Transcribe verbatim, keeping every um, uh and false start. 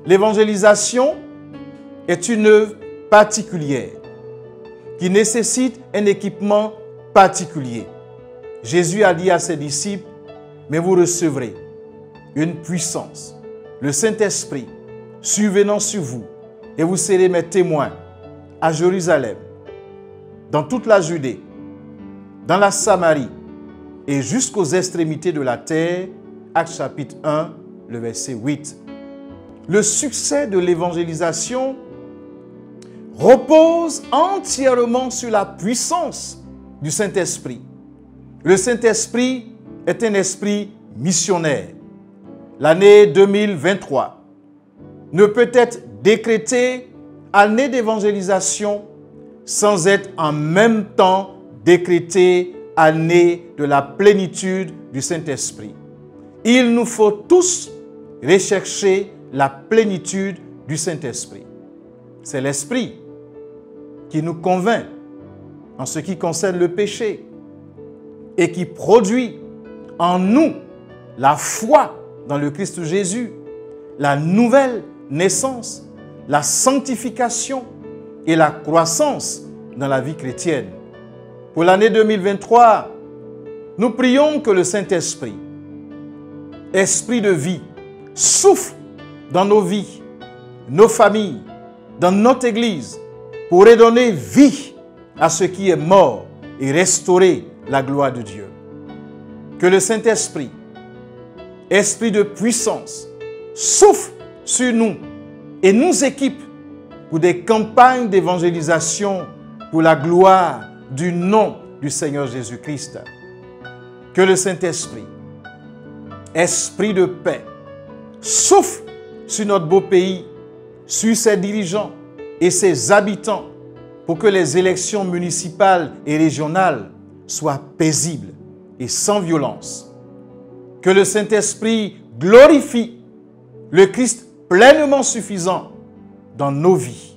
L'évangélisation est une œuvre particulière qui nécessite un équipement particulier. Jésus a dit à ses disciples, mais vous recevrez une puissance, le Saint-Esprit, survenant sur vous, et vous serez mes témoins à Jérusalem, dans toute la Judée, dans la Samarie et jusqu'aux extrémités de la terre. Actes chapitre un, le verset huit. Le succès de l'évangélisation repose entièrement sur la puissance du Saint-Esprit. Le Saint-Esprit est un esprit missionnaire. L'année deux mille vingt-trois ne peut être décrétée année d'évangélisation sans être en même temps décrétée année de la plénitude du Saint-Esprit. Il nous faut tous rechercher la plénitude du Saint-Esprit. C'est l'Esprit qui nous convainc en ce qui concerne le péché et qui produit en nous la foi dans le Christ Jésus, la nouvelle naissance, la sanctification et la croissance dans la vie chrétienne. Pour l'année deux mille vingt-trois, nous prions que le Saint-Esprit, esprit de vie, souffle dans nos vies, nos familles, dans notre Église, pour redonner vie à ce qui est mort et restaurer la gloire de Dieu. Que le Saint-Esprit, esprit de puissance, souffle sur nous et nous équipe pour des campagnes d'évangélisation pour la gloire du nom du Seigneur Jésus-Christ. Que le Saint-Esprit, esprit de paix, souffle sur notre beau pays, sur ses dirigeants et ses habitants pour que les élections municipales et régionales soient paisibles et sans violence. Que le Saint-Esprit glorifie le Christ pleinement suffisant dans nos vies.